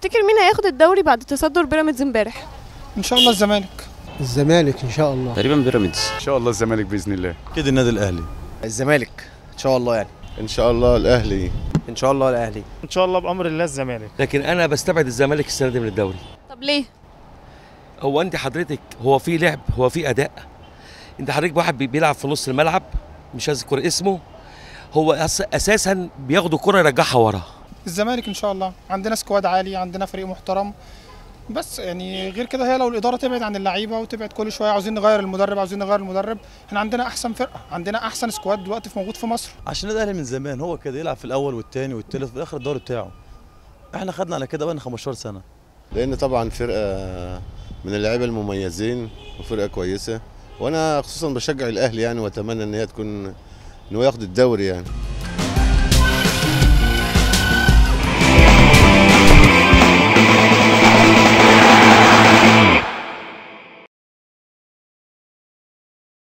تفتكر مين هياخد الدوري بعد تصدر بيراميدز امبارح؟ ان شاء الله الزمالك. الزمالك ان شاء الله. تقريبا بيراميدز. ان شاء الله الزمالك باذن الله. كده النادي الاهلي. الزمالك ان شاء الله يعني. ان شاء الله الاهلي. ان شاء الله الاهلي. ان شاء الله بامر الله الزمالك. لكن انا بستبعد الزمالك السنه دي من الدوري. طب ليه؟ هو انت حضرتك هو في لعب، هو في اداء. انت حضرتك واحد بيلعب في نص الملعب مش هذكر اسمه، هو اساسا بياخدوا كرة يرجعها ورا. الزمالك ان شاء الله، عندنا سكواد عالي، عندنا فريق محترم، بس يعني غير كده هي لو الاداره تبعد عن اللعيبه وتبعد كل شويه عاوزين نغير المدرب، احنا عندنا احسن فرقه، عندنا احسن سكواد دلوقتي موجود في مصر. عشان الاهلي من زمان هو كده يلعب في الاول والثاني والثالث في اخر الدوري بتاعه. احنا خدنا على كده بقى 15 سنه. لان طبعا فرقه من اللعيبه المميزين وفرقه كويسه، وانا خصوصا بشجع الاهلي يعني، واتمنى ان هي تكون ان هو ياخد الدوري يعني.